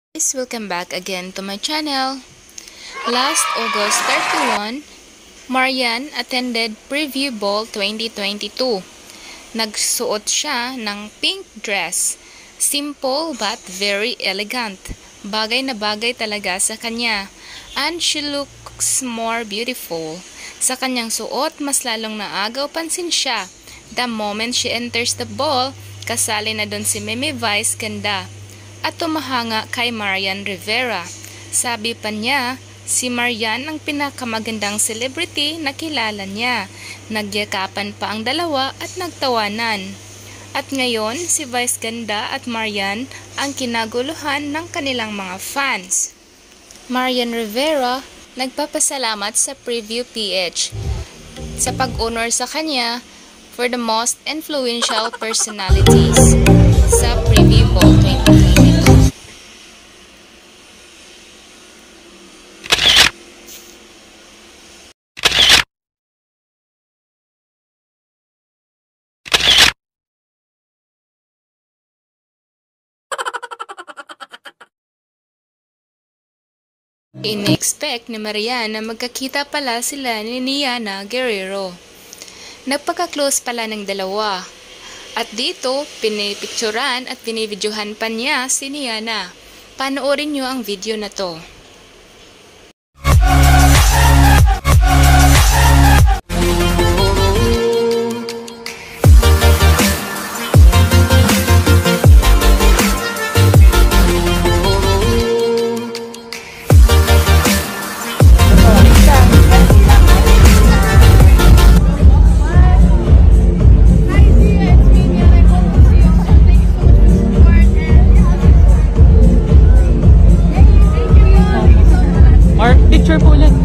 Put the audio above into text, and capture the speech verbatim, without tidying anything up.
Guys, welcome back again to my channel. Last August thirty-first, Marian attended Preview Ball twenty twenty-two. Nagsuot siya ng pink dress. Simple but very elegant. Bagay na bagay talaga sa kanya. And she looks more beautiful. Sa kanyang suot, mas lalong naagaw pansin siya. The moment she enters the ball, kasali na doon si Mimi Vice Ganda. At tumahanga kay Marian Rivera. Sabi pa niya, si Marian ang pinakamagandang celebrity na kilala niya. Nagyakapan pa ang dalawa at nagtawanan. At ngayon, si Vice Ganda at Marian ang kinaguluhan ng kanilang mga fans. Marian Rivera nagpapasalamat sa Preview P H sa pag-honor sa kanya for the most influential personalities sa Preview Ball twenty twenty-two. In-expect ni Marian na magkakita pala sila ni Niana Guerrero. Nagpaka-close pala ng dalawa. At dito, pinipicturan at binibidyohan pa niya si Niana. Panoorin niyo ang video na to. Picture po ulit.